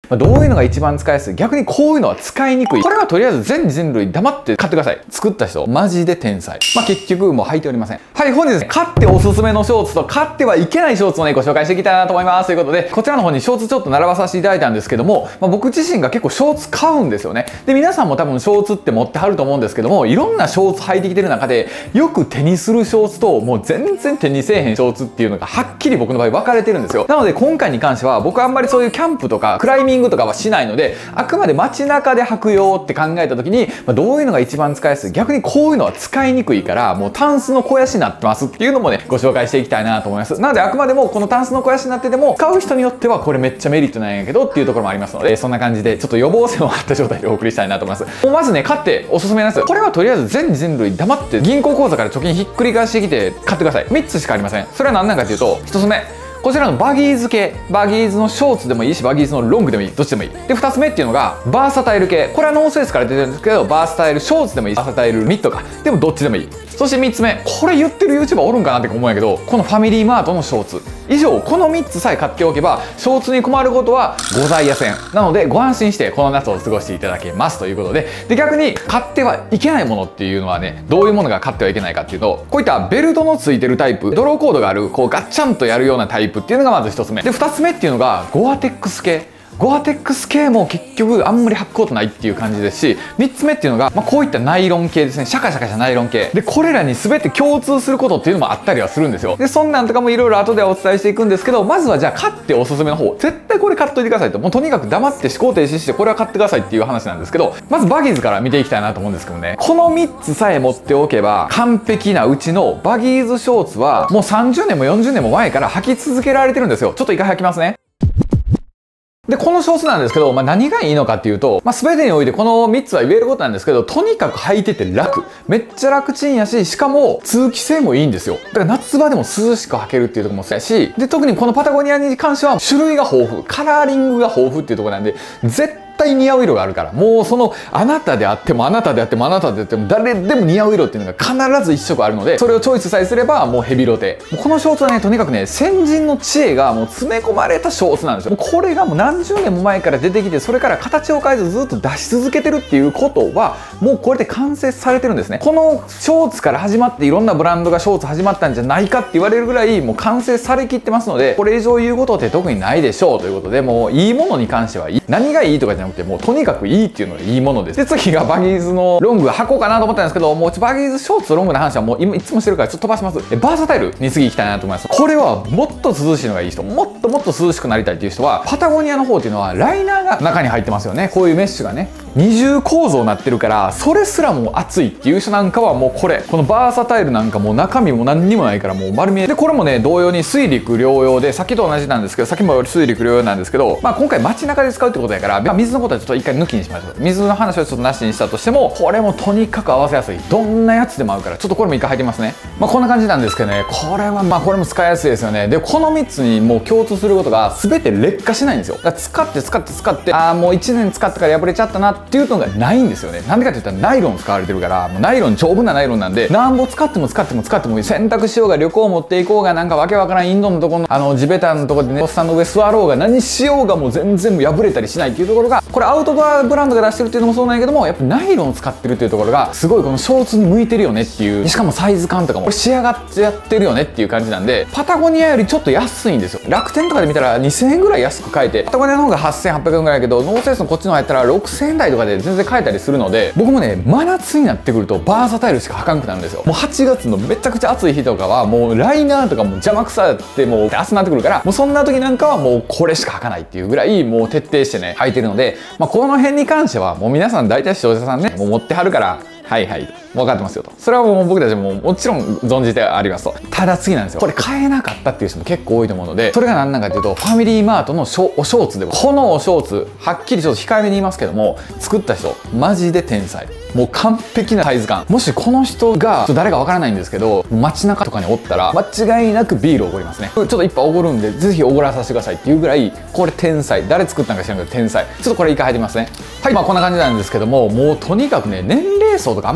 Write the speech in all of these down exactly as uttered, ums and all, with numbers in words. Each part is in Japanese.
まあ、どういうのが一番使いやすい？逆にこういうのは使いにくい。これはとりあえず全人類黙って買ってください。作った人、マジで天才。まあ、結局もう履いておりません。はい、本日ですね、買っておすすめのショーツと買ってはいけないショーツをね、ご紹介していきたいなと思います。ということで、こちらの方にショーツちょっと並ばさせていただいたんですけども、まあ、僕自身が結構ショーツ買うんですよね。で、皆さんも多分ショーツって持ってはると思うんですけども、いろんなショーツ履いてきてる中で、よく手にするショーツと、もう全然手にせえへんショーツっていうのがはっきり僕の場合分かれてるんですよ。なので今回に関しては、僕はあんまりそういうキャンプとかクライミングとかはしないので、あくまで街中で履くよって考えた時に、まあ、どういうのが一番使いやすい？逆にこういうのは使いにくいから、もうタンスの肥やしになってますっていうのもね、ご紹介していきたいなと思います。なのであくまでもこのタンスの肥やしになってても、使う人によってはこれめっちゃメリットなんやけどっていうところもありますので、そんな感じでちょっと予防線を張った状態でお送りしたいなと思います。もうまずね、買っておすすめなんですよ。これはとりあえず全人類黙って銀行口座から貯金ひっくり返してきて買ってください。みっつしかありません。それは何なのかというと、ひとつめ、こちらのバギーズ系、バギーズのショーツでもいいし、バギーズのロングでもいい、どっちでもいい。で、ふたつめっていうのがバーサタイル系。これはノースフェイスから出てるんですけど、バーサタイルショーツでもいい、バーサタイルミットか、でもどっちでもいい。そしてみっつめ、これ言ってる YouTuber おるんかなって思うんやけど、このファミリーマートのショーツ。以上、このみっつさえ買っておけば、ショーツに困ることはございやせん。なので、ご安心してこの夏を過ごしていただけますということで、で、逆に買ってはいけないものっていうのはね、どういうものが買ってはいけないかっていうと、こういったベルトのついてるタイプ、ドローコードがある、こうガッチャンとやるようなタイプっていうのがまずひとつめ。で、ふたつめっていうのが、ゴアテックス系。ゴアテックス系も結局あんまり履くことないっていう感じですし、みっつめっていうのが、まあ、こういったナイロン系ですね。シャカシャカしたナイロン系。で、これらに全て共通することっていうのもあったりはするんですよ。で、そんなんとかもいろいろ後でお伝えしていくんですけど、まずはじゃあ買っておすすめの方。絶対これ買っといてくださいと。もうとにかく黙って思考停止してこれは買ってくださいっていう話なんですけど、まずバギーズから見ていきたいなと思うんですけどね。このみっつさえ持っておけば完璧なうちのバギーズショーツはもうさんじゅうねんもよんじゅうねんも前から履き続けられてるんですよ。ちょっと一回履きますね。で、このショーツなんですけど、まあ、何がいいのかっていうと、まあ、全てにおいてこのみっつは言えることなんですけど、とにかく履いてて楽。めっちゃ楽ちんやし、しかも通気性もいいんですよ。だから夏場でも涼しく履けるっていうところもそうやし、で、特にこのパタゴニアに関しては種類が豊富、カラーリングが豊富っていうところなんで、絶対絶対似合う色があるから、もうそのあなたであってもあなたであってもあなたであっても誰でも似合う色っていうのが必ず一色あるので、それをチョイスさえすればもうヘビロテ。もうこのショーツはね、とにかくね、先人の知恵がもう詰め込まれたショーツなんですよ。もうこれがもう何十年も前から出てきて、それから形を変えずずっと出し続けてるっていうことはもうこれで完成されてるんですね。このショーツから始まっていろんなブランドがショーツ始まったんじゃないかって言われるぐらいもう完成されきってますので、これ以上言うことって特にないでしょうということで、もういいものに関してはいい、何がいいとかじゃなくて、もうとにかくいいっていうのがいいものです。で、次がバギーズのロング履こうかなと思ったんですけど、もうバギーズショーツとロングの話はもう今いつもしてるからちょっと飛ばします。で、バーサタイルに次行きたいなと思います。これはもっと涼しいのがいい人、もっともっと涼しくなりたいっていう人は、パタゴニアの方っていうのはライナーが中に入ってますよね。こういうメッシュがね、二重構造になってるから、それすらも熱いっていう人なんかはもうこれ、このバーサタイルなんかもう中身も何にもないからもう丸見えで、これもね、同様に水陸両用で、さっきと同じなんですけど、さっきも水陸両用なんですけど、まあ今回街中で使うってことやから、まあ、水のことはちょっと一回抜きにしましょう。水の話はちょっとなしにしたとしても、これもとにかく合わせやすい。どんなやつでも合うから、ちょっとこれも一回入ってますね。まあこんな感じなんですけどね、これはまあこれも使いやすいですよね。で、このみっつにもう共通することが全て劣化しないんですよ。だから使って使って使って、ああもういちねん使ってから破れちゃったなっていうのがないんですよね。なんでかって言ったらナイロン使われてるから、もうナイロン、丈夫なナイロンなんで、なんぼ使っても使っても使っても洗濯しようが旅行持っていこうが、なんかわけわからんインドのところのあの地べたのところでね、おっさんの上座ろうが何しようがもう全然破れたりしないっていうところが、これアウトドアブランドが出してるっていうのもそうなんやけども、やっぱナイロンを使ってるっていうところがすごいこのショーツに向いてるよねっていう、しかもサイズ感とかも仕上がってやってるよねっていう感じなんで、パタゴニアよりちょっと安いんですよ。楽天とかで見たらにせんえんぐらい安く買えて、パタゴニアの方がはっせんはっぴゃくえんぐらいやけど、ノースフェイスのこっちの方やったらろくせんえん台とかで全然買えたりするので、僕もね、真夏になってくるとバーサタイルしか履かんくなるんですよ。もうはちがつのめちゃくちゃ暑い日とかはもうライナーとかも邪魔くさってもう暑くなってくるから、もうそんな時なんかはもうこれしか履かないっていうぐらいもう徹底してね履いてるので、まあ、この辺に関してはもう皆さん大体視聴者さんねもう持ってはるから、はいはい分かってますよと、それはもう僕たちももちろん存じてありますと。ただ次なんですよ、これ買えなかったっていう人も結構多いと思うので、それが何なのかっていうと、ファミリーマートのショおショーツで、このおショーツはっきりちょっと控えめに言いますけども、作った人マジで天才、もう完璧なサイズ感。もしこの人が誰かわからないんですけど、街中とかにおったら間違いなくビールおごりますね。ちょっと一杯おごるんでぜひおごらさせてくださいっていうぐらい、これ天才、誰作ったんか知らんけど天才。ちょっとこれ一回入ってますね。はい、まあこんな感じなんですけども、もうとにかくね、年齢層とかあんま関係ない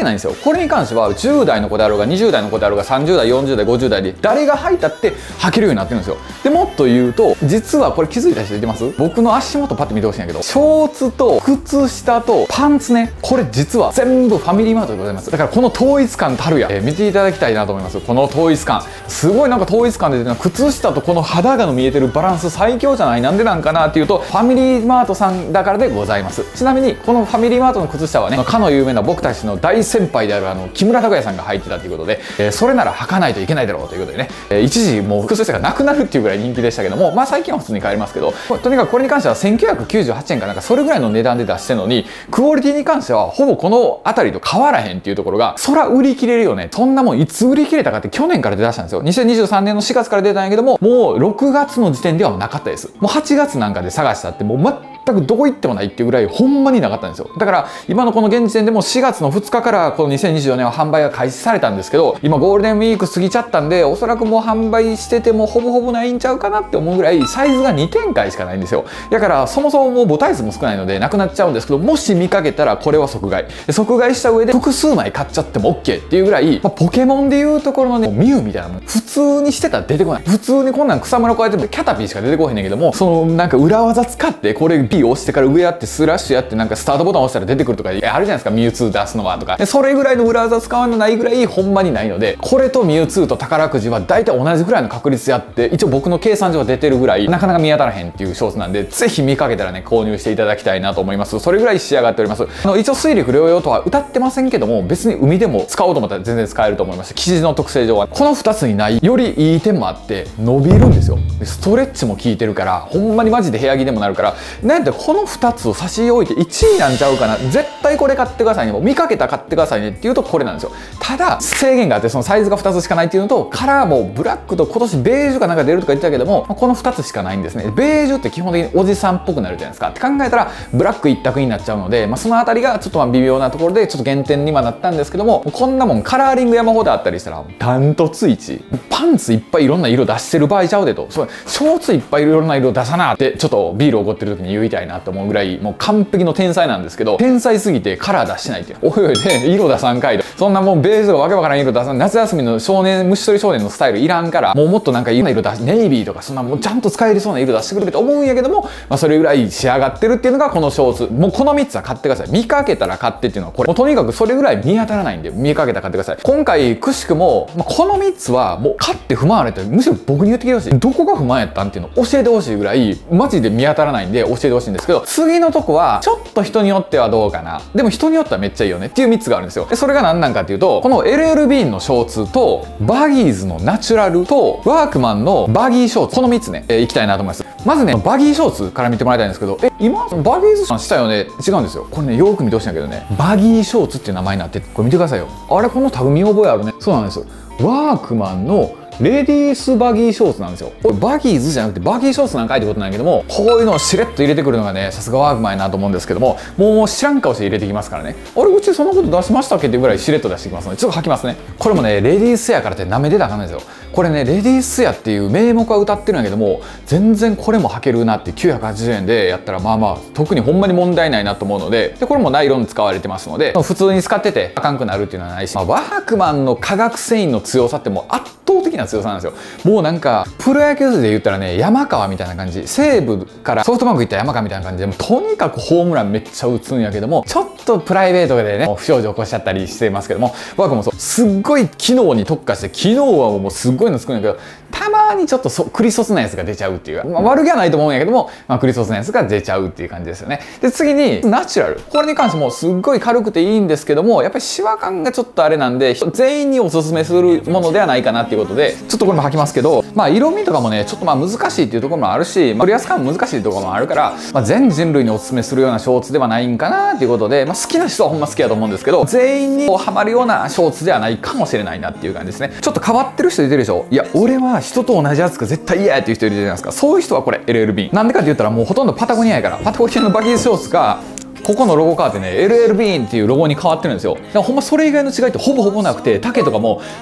ないんですよ。これに関してはじゅう代の子であろうがにじゅう代の子であろうがさんじゅう代よんじゅう代ごじゅう代で誰が履いたって履けるようになってるんですよ。でもっと言うと、実はこれ気づいた人いてます？僕の足元パッて見てほしいんやけど、ショーツと靴下とパンツね、これ実は全部ファミリーマートでございます。だからこの統一感たるや、えー、見ていただきたいなと思います。この統一感すごいなんか統一感で出てるな。靴下とこの肌がの見えてるバランス最強じゃない？なんでなんかなっていうと、ファミリーマートさんだからでございます。ちなみにこのファミリーマートの靴下はね、かの有名な僕たちの大先輩であるあの木村拓哉さんが履いてたということで、えー、それなら履かないといけないだろうということでね、えー、一時もう靴下がなくなるっていうぐらい人気でしたけども、まあ最近は普通に買えますけど、とにかくこれに関してはせんきゅうひゃくきゅうじゅうはちえんかなんかそれぐらいの値段で出してるのに、クオリティに関してはほぼこの辺りと変わらへんっていうところが、そら売り切れるよね。そんなもんいつ売り切れたかって去年から出だしたんですよ。にせんにじゅうさんねんのしがつから出たんやけども、もうろくがつの時点ではなかったです。もうはちがつなんかで探したってもう全くどこ行ってもないっていうぐらいほんまになかったんですよ。だから今のこの現時点でもしがつのふつかからこのにせんにじゅうよねんは販売が開始されたんですけど、今ゴールデンウィーク過ぎちゃったんで、おそらくもう販売しててもほぼほぼないんちゃうかなって思うぐらいサイズがにてんかいしかないんですよ。だからそもそももう母体数も少ないのでなくなっちゃうんですけど、もし見かけたらこれは即買い。即買いした上で複数枚買っちゃっても OK っていうぐらい、まあ、ポケモンでいうところのね、ミュウみたいなもん普通にしてたら出てこない。普通にこんなん草むらこうやってキャタピーしか出てこへんねんけども、そのなんか裏技使ってこれ P 押してから上やってスラッシュやってなんかスタートボタン押したら出てくるとかあるじゃないですか、ミュウツー出すのはとか。でそれぐらいの裏技使わないぐらいほんまにないので、これとミュウツーと宝くじは大体同じぐらいの確率やって、一応僕の計算上は出てるぐらいなかなか見当たらへんっていうショーツなんで、ぜひ見かけたらね購入していただきたいなと思います。それぐらい仕上がっております。あの一応水陸両用とは歌ってませんけども、別に海でも使おうと思ったら全然使えると思いました。生地の特性上はこのふたつにないよりいい点もあって、伸びるんですよ。ストレッチも効いてるから、ほんまにマジで部屋着でもなるから、なんやったらこのふたつを差し置いていちいなんちゃうかな、絶対これ買ってくださいね、もう見かけたら買ってくださいねっていうとこれなんですよ。ただ制限があって、そのサイズがふたつしかないっていうのと、カラーもブラックと今年ベージュかなんか出るとか言ってたけども、このふたつしかないんですね。ベージュって基本的におじさんっぽくなるじゃないですかって考えたらブラック一択になっちゃうので、まあ、そのあたりがちょっとまあ微妙なところでちょっと減点にはなったんですけども、こんなもんカラーリング山ほどあったりしたらダントツいちい。パンツいっぱいいろんな色出してる場合ちゃうでと、そうショーツいっぱいいろんな色出さなってちょっとビールおごってる時に言いたいなと思うぐらい、もう完璧の天才なんですけど、天才すぎてカラー出してないっていう。おいおいで色出さんかいと、そんなもうベージュがわけわからん色出さん、夏休みの少年虫取り少年のスタイルいらんから、もうもっとなんかいろんな色出し、ネイビーとかそんなもうちゃんと使えるそうな色出してくれると思うんやけども、まあ、それぐらい仕上がってるっていうのがこのショーツ。もうこのみっつは買ってください。見かけたら買ってっていうのはこれ、もうとにかくそれぐらい見当たらないんで、見かけたら買ってください。今回くしくも、まあ、このみっつはもう買って不満あるって、むしろ僕に言ってきてほしい。どこが不満やったんっていうのを教えてほしいぐらいマジで見当たらないんで教えてほしいんですけど、次のとこはちょっと人によってはどうかな、でも人によってはめっちゃいいよねっていうみっつがあるんですよ。でそれが何なんかっていうと、この エルエルビー のショーツとバギーズのナチュラルとワークマンのバギーショーツ、このみっつね、えー、いきたいなと思います。まずね、バギーショーツから見てもらいたいんですけど、え今バギーズさんしたよね、違うんですよ。これねよく見てほしいんだけどね、バギーショーツっていう名前になって、これ見てくださいよ。あれこのタグ見覚えあるね。そうなんですよ、ワークマンのレディースバギーショーツなんですよ。これバギーズじゃなくてバギーショーツなんかいってことなんやけども、こういうのをしれっと入れてくるのがね、さすがワークマンやなと思うんですけども、もう知らん顔して入れてきますからね。あれうちそんなこと出しましたっけっていうぐらいしれっと出してきますので、ちょっと履きますね。これもね、レディースやからって舐めてたらあかんないですよ。これね、レディースやっていう名目は歌ってるんやけども、全然これも履けるなってきゅうひゃくはちじゅうえんでやったらまあまあ特にほんまに問題ないなと思うので、でこれもナイロン使われてますので、普通に使っててあかんくなるっていうのはないし、まあ、ワークマンの化学繊維の強さってもう圧倒的な強さなんですよ。もうなんかプロ野球で言ったらね、山川みたいな感じ、西武からソフトバンク行った山川みたいな感じで、もうとにかくホームランめっちゃ打つんやけども、ちょっとプライベートでね不祥事起こしちゃったりしてますけども、ワークもそうすっごい機能に特化して、機能はもうすっごいの作るんやけど、たまにちょっとそクリソツなやつが出ちゃうっていう、まあ、悪気はないと思うんやけども、まあ、クリソツなやつが出ちゃうっていう感じですよね。で次にナチュラル、これに関してもすっごい軽くていいんですけども、やっぱりシワ感がちょっとあれなんで、全員におすすめするものではないかなっていうことで、ちょっとこれも履きますけど、まあ色味とかもねちょっとまあ難しいっていうところもあるし、まあ、取り扱いも難しいところもあるから、まあ、全人類におすすめするようなショーツではないんかなっていうことで、まあ、好きな人はほんま好きだと思うんですけど、全員にこうハマるようなショーツではないかもしれないなっていう感じですね。ちょっと変わってる人いてるでしょ。いや俺は人と同じやつが絶対嫌やっていう人いるじゃないですか。そういう人はこれ エルエルビー なんでかって言ったら、もうほとんどパタゴニアやから、パタゴニアのバギーショーツがここのロゴ変わってね エルエルビー っていうロゴに変わってるんですよ。だからほんまそれ以外の違いってほぼほぼなくて、丈とかも若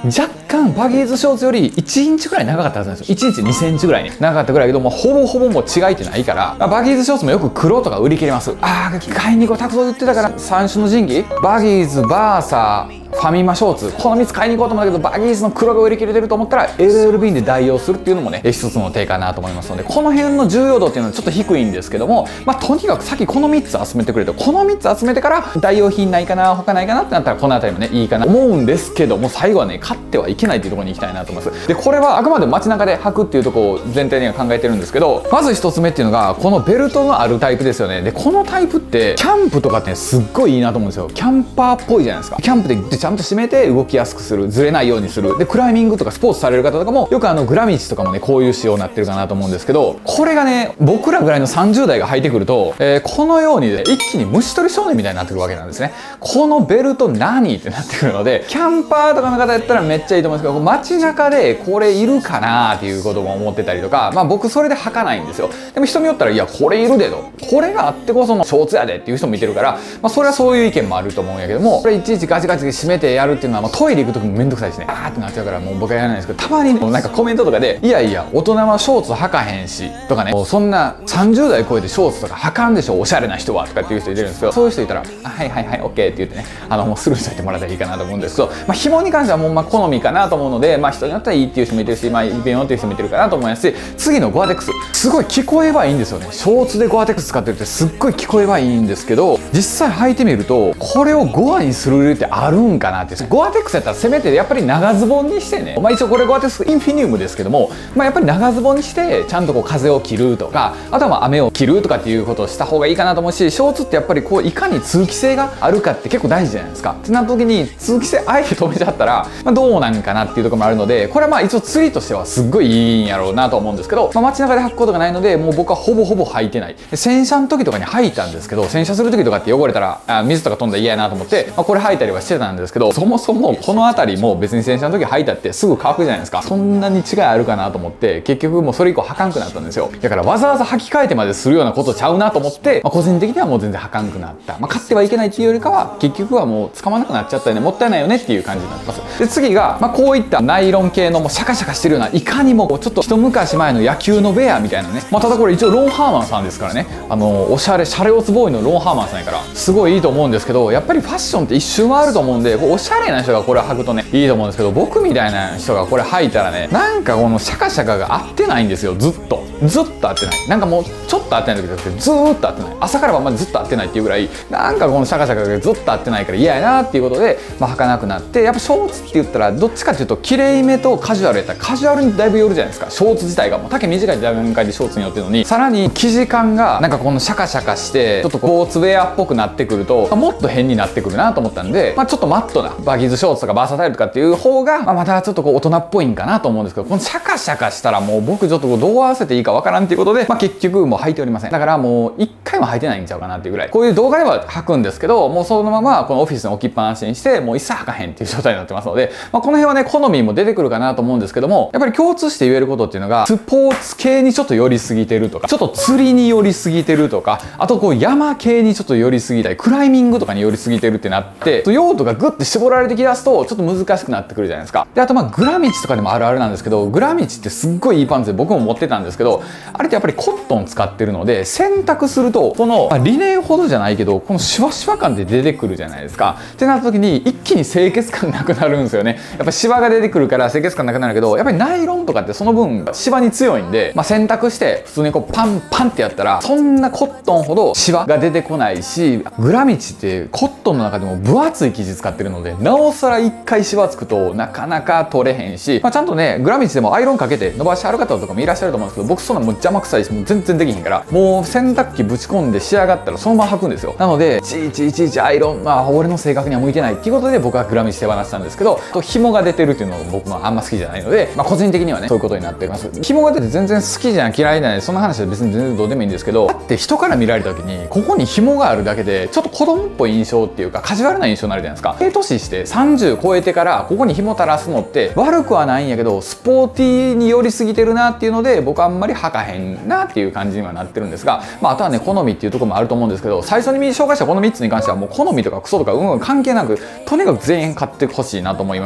干バギーズショーツよりいちインチぐらい長かったはずなんですよ。いちインチにセンチぐらいね長かったぐらいけども、ほぼほぼもう違いってないから、まあ、バギーズショーツもよく黒とか売り切れます。ああ買いに行こう、タクト売ってたから三種の神器バギーズバーサーファミマショーツ、このみっつ買いに行こうと思ったけどバギーズの黒が売り切れてると思ったら エルエルビー で代用するっていうのもね一つの手かなと思いますので、この辺の重要度っていうのはちょっと低いんですけども、まあとにかくさっきこのみっつ集めてくれと、このみっつ集めてから代用品ないかな他ないかなってなったらこの辺りもねいいかなと思うんですけども、最後はね買ってはいけないっていうところに行きたいなと思います。でこれはあくまでも街中で履くっていうところを前提には考えてるんですけど、まずひとつめっていうのがこのベルトのあるタイプですよね。でこのタイプってキャンプとかって、ね、すっごいいいなと思うんですよ。キャンパーっぽいじゃないですか。キャンプでちゃんと締めて動きやすくする、ずれないようにする。でクライミングとかスポーツされる方とかもよくあのグラミチとかもねこういう仕様になってるかなと思うんですけど、これがね僕らぐらいのさんじゅう代が履いてくると、えー、このように、ね、一気に虫取り少年みたいになってくるわけなんですね。このベルト何ってなってくるので、キャンパーとかの方やったらめっちゃいいと思うんですけど、街中でこれいるかなっていうことも思ってたりとか、まあ僕それで履かないんですよ。でも人によったらいやこれいるでと、これがあってこそのショーツやでっていう人もいてるから、まあそれはそういう意見もあると思うんやけども、これいちいちガチガチ締めてやるっていうのは、まあ、トイレ行く時もめんどくさいしね、あーってなっちゃうからもう僕はやらないんですけど、たまにねなんかコメントとかでいやいや大人はショーツ履かへんしとかね、もうそんなさんじゅう代超えてショーツとか履かんでしょおしゃれな人はとかっていう人いてるんですけど、そういう人いたらあはいはいはいオッケーって言ってね、あのもうスルーしといてもらったらいいかなと思うんですけど、まあ紐に関してはもうまあ好みかなと思うので、まあ人によってはいいっていう人もいてるし、まあいいべよっていう人もいてるかなと思いますし、次のゴアテックスすごい聞こえはいいんですよね。ショーツでゴアテックス使ってるってすっごい聞こえはいいんですけど、実際履いてみるとこれをゴアにする理由ってあるんかなって。ゴアテックスやったらせめてやっぱり長ズボンにしてね、まあ一応これゴアテックスインフィニウムですけども、まあやっぱり長ズボンにしてちゃんとこう風を切るとか、あとはまあ雨を切るとかっていうことをした方がいいかなと思うし、ショーツってやっぱりこういかに通気性があるかって結構大事じゃないですか。ってなった時に通気性あえて止めちゃったら、まあ、どうなんかなっていうところもあるので、これはまあ一応釣りとしてはすっごいいいんやろうなと思うんですけど、まあ、街中で履くことがないのでもう僕はほぼほぼ履いてない。で洗車の時とかに履いたんですけど、洗車する時とかって汚れたらあ水とか飛んだら嫌やなと思って、まあ、これ履いたりはしてたんですけど、そもそもこの辺りも別に洗車の時履いたってすぐ乾くじゃないですか。そんなに違いあるかなと思って結局もうそれ以降履かんくなったんですよ。だからわざわざ履き替えてまでするようなことちゃうなと思って、まあ、個人的にはもう全然履かんくなった。まあ、買ってはいけないっていうよりかは結局はもう使わなくなっちゃったよね、もったいないよねっていう感じになってます。で次が、まあ、こういったナイロン系のもうシャカシャカしてるような、いかにもちょっと一昔前の野球のウェアみたいなね、まあ、ただこれ一応ロンハーマンさんですからね、あのおしゃれシャレオツボーイのロンハーマンさんやからすごいいいと思うんですけど、やっぱりファッションって一周回ると思うんで、おしゃれな人がこれ履くとねいいと思うんですけど、僕みたいな人がこれ履いたらね、なんかこのシャカシャカが合ってないんですよ。ずっとずっと合ってない、なんかもうちょっと合ってない時じゃなくてずーっと合ってない、朝から晩までずっと合ってないっていうぐらい、なんかこのシャカシャカがずっと合ってないから嫌やなっていうことで、まあ、履かなくなって、やっぱショーツって言ったらどっちかっていうと綺麗めとカジュアルやったらカジュアルにだいぶ寄るじゃないですか。ショーツ自体がもう丈短い段階でショーツに寄ってるのに、さらに生地感がなんかこのシャカシャカしてちょっとスポーツウェアっぽくなってくると、もっと変になってくるなと思ったんで、まあ、ちょっとマットなバギーズショーツとかバーサタイルとかっていう方が、まあ、またちょっとこう大人っぽいんかなと思うんですけど、このシャカシャカしたらもう僕ちょっとこうどう合わせていいかわからんっていうことで、まあ、結局もう履いておりません。だからもう一回も履いてないんちゃうかなっていうぐらい、こういう動画では履くんですけど、もうそのままこのオフィスに置きっぱなしにしてもう一切履かへんっていう状態になってますので、まあ、この辺はね好みも出てくるかなと思うんですけども、やっぱり共通して言えることっていうのがスポーツ系にちょっと寄りすぎてるとか、ちょっと釣りに寄りすぎてるとか、あとこう山系にちょっと寄りすぎたりクライミングとかに寄りすぎてるってなって、用途がグッて絞られてきだすとちょっと難しくなってくるじゃないですか。であとまあグラミチとかでもあるあるなんですけど、グラミチってすっごいいいパンツで僕も持ってたんですけど、あれってやっぱりコットン使ってるので洗濯するとこの、まあ、リネンほどじゃないけどこのシワシワ感で出てくるじゃないですか。ってなった時に一気に清潔感なくなるんですよね。やっぱシワが出てくるから清潔感なくなるけど、やっぱりナイロンとかってその分シワに強いんで、まあ、洗濯して普通にこうパンパンってやったらそんなコットンほどシワが出てこないし、グラミチってコットンの中でも分厚い生地使ってるので、なおさら一回シワつくとなかなか取れへんし、まあ、ちゃんとねグラミチでもアイロンかけて伸ばしてある方とかもいらっしゃると思うんですけど、僕そんなもう邪魔くさいしもう全然できへんから、もう洗濯機ぶち込んで仕上がったらそのまま履くんですよ。なのでいちいちいちいちアイロン、まあ俺の性格には向いてないっていうことで僕はグラミチ手放したんですけど、と紐が出てるっていうのを僕もあんま好きじゃないので、まあ、個人的にはねそういうことになっています。紐が出て全然好きじゃん嫌いじゃない、そんな話は別に全然どうでもいいんですけど、だって人から見られた時にここに紐があるだけでちょっと子供っぽい印象っていうかカジュアルな印象になるじゃないですか。低年してさんじゅう超えてからここに紐垂らすのって悪くはないんやけどスポーティーに寄りすぎてるなっていうので、僕あんまり履かへんなっていう感じにはなってるんですが、まあ、あとはね好みっていうところもあると思うんですけど、最初に紹介したこのみっつに関してはもう好みとかクソとかうんうん関係なくとにかく全員買ってほしいなと思います。であ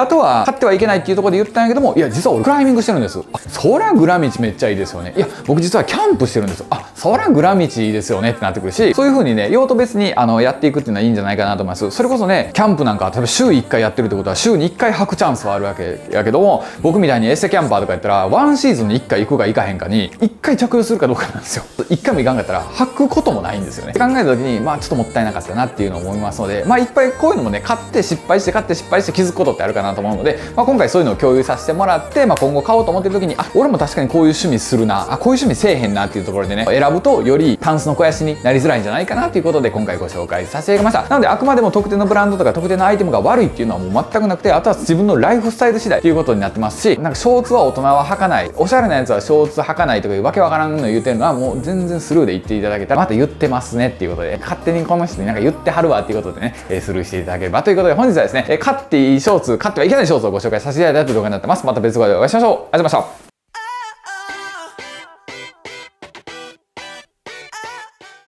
あとは買ってはいけないっていうところで言ったんやけども、いや実は俺クライミングしてるんです。あ、そりゃグラ道めっちゃいいですよね。いや僕実はキャンプしてるんですよ。あ、そりゃグラ道いいですよねってなってくるし、そういう風にね用途別にあのやっていくっていうのはいいんじゃないかなと思います。それこそねキャンプなんか例えば週いっかいやってるってことは週にいっかい履くチャンスはあるわけやけども、僕みたいにエステキャンパーとかやったらワンシーズンにいっかい行くか行かへんかにいっかい着用するかどうかなんですよ。いっかいも行かんかったら履くこともないんですよね。考えた時にまあちょっともったいなかったなっていうのを思いますので、まあいっぱいこういうのもね買って失敗して買って失敗して気づくことってあるかなと思うので、まあ、今回そういうのを共有させてもらって、まあ、今後買おうと思ってる時にあ俺も確かにこういう趣味するな、あこういう趣味せえへんなっていうところでね選ぶとよりタンスの肥やしになりづらいんじゃないかなということで今回ご紹介させていただきました。なのであくまでも特定のブランドとか特定のアイテムが悪いっていうのはもう全くなくて、あとは自分のライフスタイル次第ということになってますし、なんかショーツは大人は履かない、おしゃれなやつはショーツ履かないとかいうわけわからんの言ってるのはもう全然スルーで言っていただけたら、また言ってますねっていうことで勝手にこの人になんか言ってはるわっていうことでね、えー、スルーしていただければということで、本日はですね、えー、買っていいショーツ買ってはいけないショーツをご紹介させていただいたという動画になってます。また別動画でお会いしましょう。ありがとうございました。